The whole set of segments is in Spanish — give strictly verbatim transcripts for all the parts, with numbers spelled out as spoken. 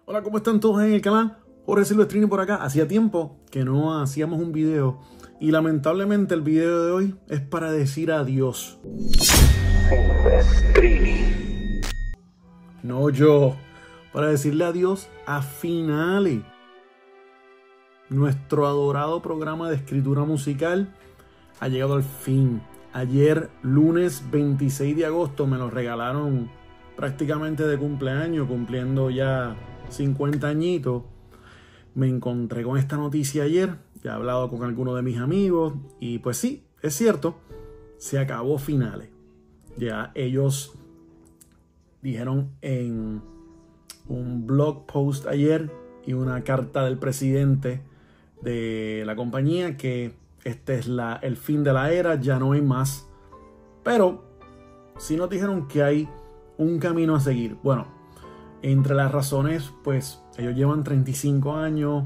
Hola, ¿cómo están todos en el canal? Jorge Silvestrini por acá. Hacía tiempo que no hacíamos un video y lamentablemente el video de hoy es para decir adiós. Silvestrini. No yo, para decirle adiós a Finale, nuestro adorado programa de escritura musical ha llegado al fin. Ayer, lunes veintiséis de agosto, me lo regalaron prácticamente de cumpleaños, cumpliendo ya cincuenta añitos. Me encontré con esta noticia ayer, ya he hablado con algunos de mis amigos y pues sí, es cierto, se acabó Finale. Ya ellos dijeron en un blog post ayer y una carta del presidente de la compañía que este es la, el fin de la era, ya no hay más. Pero sí nos dijeron que hay un camino a seguir. Bueno, entre las razones, pues ellos llevan treinta y cinco años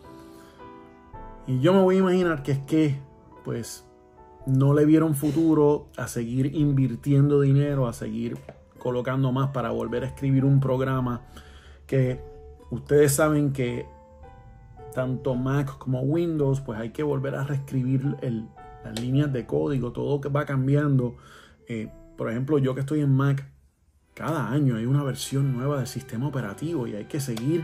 y yo me voy a imaginar que es que pues no le vieron futuro a seguir invirtiendo dinero, a seguir colocando más para volver a escribir un programa que ustedes saben que tanto Mac como Windows, pues hay que volver a reescribir el, las líneas de código, todo que va cambiando. Eh, por ejemplo, yo que estoy en Mac, cada año hay una versión nueva del sistema operativo y hay que seguir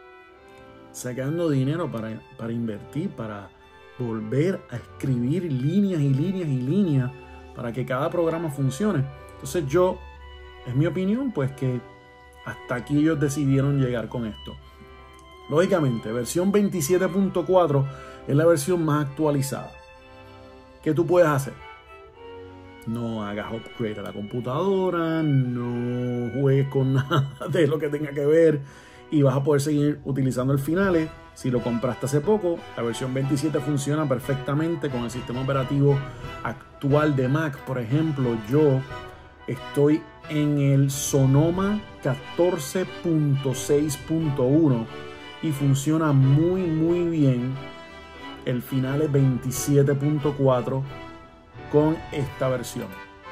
sacando dinero para, para invertir, para volver a escribir líneas y líneas y líneas para que cada programa funcione. Entonces yo, es mi opinión, pues que hasta aquí ellos decidieron llegar con esto. Lógicamente, versión veintisiete punto cuatro es la versión más actualizada. ¿Qué tú puedes hacer? No hagas upgrade a la computadora, no juegues con nada de lo que tenga que ver y vas a poder seguir utilizando el Finale. Si lo compraste hace poco, la versión veintisiete funciona perfectamente con el sistema operativo actual de Mac. Por ejemplo, yo estoy en el Sonoma catorce punto seis punto uno y funciona muy muy bien el Finale veintisiete punto cuatro con esta versión.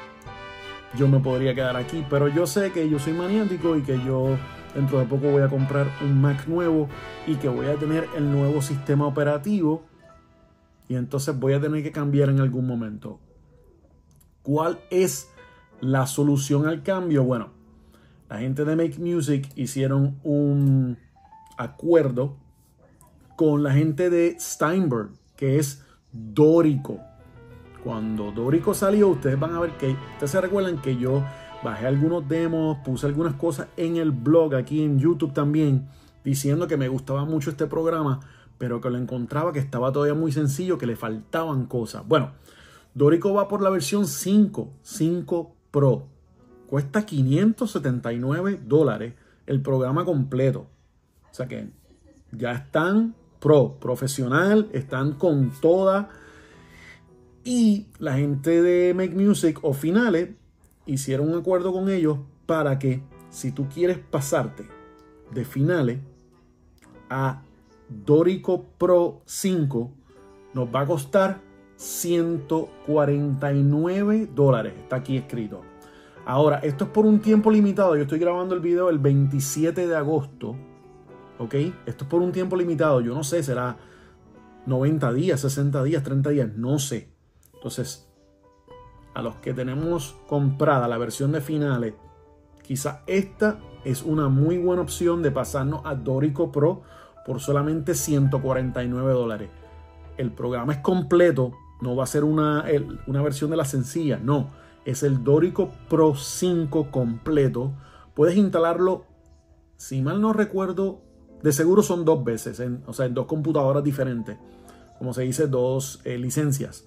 Yo me podría quedar aquí, pero yo sé que yo soy maniático y que yo dentro de poco voy a comprar un Mac nuevo y que voy a tener el nuevo sistema operativo y entonces voy a tener que cambiar en algún momento. ¿Cuál es la solución al cambio? Bueno, la gente de Make Music hicieron un acuerdo con la gente de Steinberg, que es Dorico. Cuando Dorico salió, ustedes van a ver que, ustedes se recuerdan que yo bajé algunos demos, puse algunas cosas en el blog, aquí en YouTube también, diciendo que me gustaba mucho este programa, pero que lo encontraba que estaba todavía muy sencillo, que le faltaban cosas. Bueno, Dorico va por la versión cinco, cinco Pro. Cuesta quinientos setenta y nueve dólares el programa completo. O sea que ya están pro, profesional, están con toda. Y la gente de Make Music o Finale hicieron un acuerdo con ellos para que si tú quieres pasarte de Finale a Dorico Pro cinco, nos va a costar ciento cuarenta y nueve dólares. Está aquí escrito. Ahora, esto es por un tiempo limitado. Yo estoy grabando el video el veintisiete de agosto. ¿Ok? Esto es por un tiempo limitado. Yo no sé, será noventa días, sesenta días, treinta días. No sé. Entonces, a los que tenemos comprada la versión de Finale, quizá esta es una muy buena opción de pasarnos a Dorico Pro por solamente ciento cuarenta y nueve dólares. El programa es completo, no va a ser una, una versión de la sencilla, no. Es el Dorico Pro cinco completo. Puedes instalarlo, si mal no recuerdo, de seguro son dos veces, en, o sea, en dos computadoras diferentes. Como se dice, dos eh, licencias.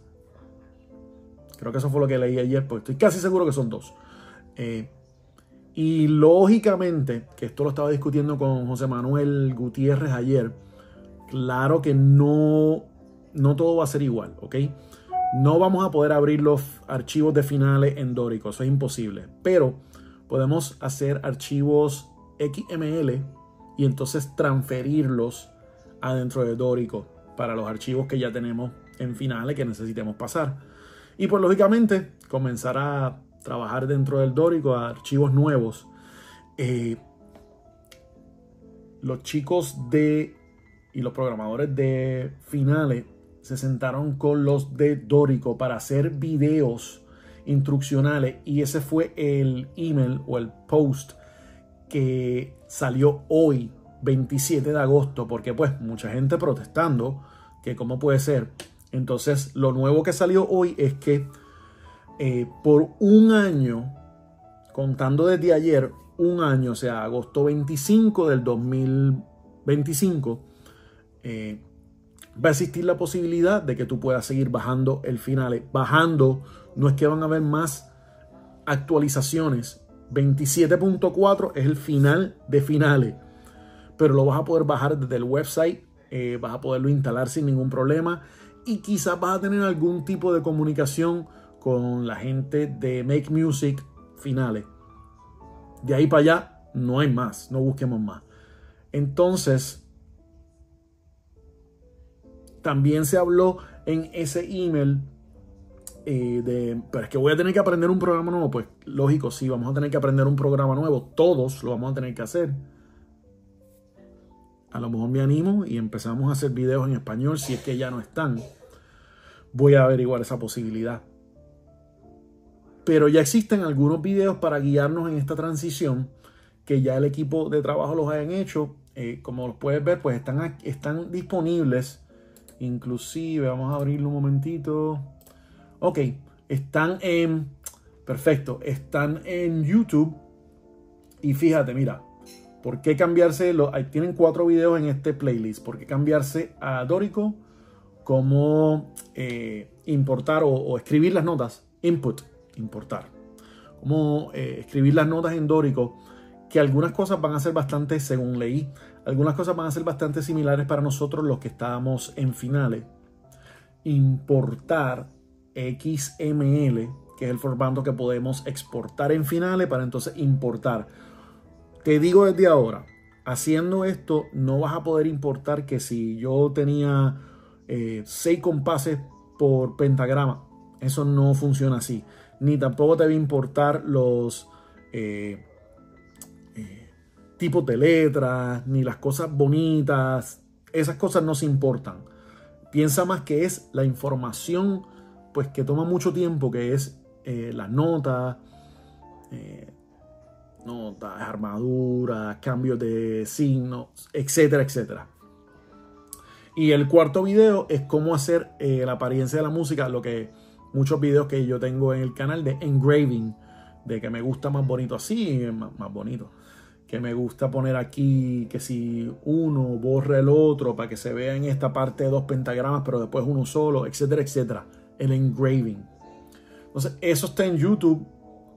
Creo que eso fue lo que leí ayer, porque estoy casi seguro que son dos. Eh, y lógicamente, que esto lo estaba discutiendo con José Manuel Gutiérrez ayer, claro que no, no todo va a ser igual, ¿ok? No vamos a poder abrir los archivos de Finale en Dorico, eso es imposible. Pero podemos hacer archivos X M L y entonces transferirlos adentro de Dorico para los archivos que ya tenemos en Finale que necesitemos pasar. Y pues lógicamente comenzar a trabajar dentro del Dorico a archivos nuevos. Eh, los chicos de y los programadores de Finale se sentaron con los de Dorico para hacer videos instruccionales, y ese fue el email o el post que salió hoy, veintisiete de agosto, porque pues mucha gente protestando que cómo puede ser. Entonces lo nuevo que salió hoy es que eh, por un año, contando desde ayer, un año, o sea, agosto veinticinco del dos mil veinticinco, eh, va a existir la posibilidad de que tú puedas seguir bajando el Finale. Bajando, no es que van a haber más actualizaciones. veintisiete punto cuatro es el final de Finale, pero lo vas a poder bajar desde el website, eh, vas a poderlo instalar sin ningún problema, y quizás vas a tener algún tipo de comunicación con la gente de Make Music Finale. De ahí para allá no hay más, no busquemos más. Entonces, también se habló en ese email eh, de, pero es que voy a tener que aprender un programa nuevo. Pues lógico, sí, vamos a tener que aprender un programa nuevo. Todos lo vamos a tener que hacer. A lo mejor me animo y empezamos a hacer videos en español. Si es que ya no están, voy a averiguar esa posibilidad. Pero ya existen algunos videos para guiarnos en esta transición que ya el equipo de trabajo los hayan hecho. Eh, como los puedes ver, pues están, están disponibles. Inclusive, vamos a abrirlo un momentito. Ok, están en... Perfecto, están en YouTube. Y fíjate, mira, ¿por qué cambiarse? Lo, ahí tienen cuatro videos en este playlist. ¿Por qué cambiarse a Dorico? Cómo eh, importar o, o escribir las notas. Input. Importar, cómo eh, escribir las notas en Dorico, que algunas cosas van a ser bastante, según leí, algunas cosas van a ser bastante similares para nosotros los que estábamos en Finale. Importar X M L, que es el formato que podemos exportar en Finale para entonces importar. Te digo desde ahora, haciendo esto no vas a poder importar que si yo tenía eh, seis compases por pentagrama, eso no funciona así. Ni tampoco te va a importar los eh, eh, tipos de letras, ni las cosas bonitas. Esas cosas no se importan. Piensa más que es la información, pues que toma mucho tiempo, que es eh, las notas, eh, notas, armaduras, cambios de signos, etcétera, etcétera. Y el cuarto video es cómo hacer eh, la apariencia de la música, lo que muchos videos que yo tengo en el canal de engraving, de que me gusta más bonito así, más, más bonito, que me gusta poner aquí que si uno borra el otro para que se vea en esta parte dos pentagramas, pero después uno solo, etcétera, etcétera. El engraving. Entonces, eso está en YouTube.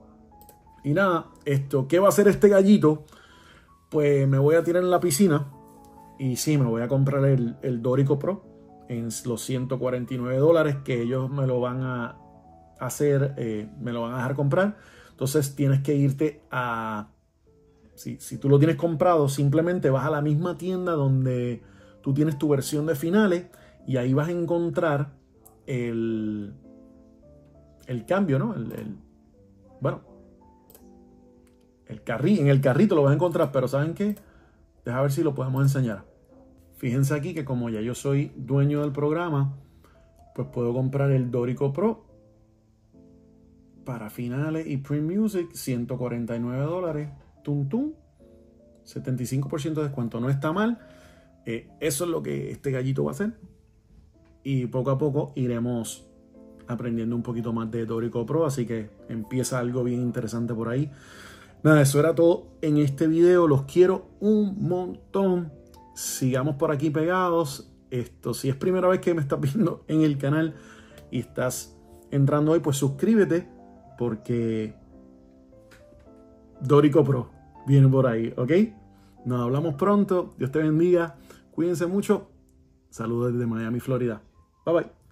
Y nada, esto, ¿qué va a hacer este gallito? Pues me voy a tirar en la piscina y sí, me voy a comprar el, el Dorico Pro en los ciento cuarenta y nueve dólares que ellos me lo van a hacer, eh, me lo van a dejar comprar. Entonces tienes que irte a, si, si tú lo tienes comprado, simplemente vas a la misma tienda donde tú tienes tu versión de Finale y ahí vas a encontrar el, el cambio, ¿no? El, el, bueno, el carri, en el carrito lo vas a encontrar, pero ¿saben qué? Deja ver si lo podemos enseñar. Fíjense aquí que como ya yo soy dueño del programa, pues puedo comprar el Dorico Pro para Finale y Print Music, ciento cuarenta y nueve dólares. Tum, tum. setenta y cinco por ciento de descuento. No está mal. Eh, eso es lo que este gallito va a hacer. Y poco a poco iremos aprendiendo un poquito más de Dorico Pro. Así que empieza algo bien interesante por ahí. Nada, eso era todo en este video. Los quiero un montón. Sigamos por aquí pegados. Esto, si es primera vez que me estás viendo en el canal y estás entrando hoy, pues suscríbete porque Dorico Pro viene por ahí, ¿ok? Nos hablamos pronto. Dios te bendiga. Cuídense mucho. Saludos desde Miami, Florida. Bye bye.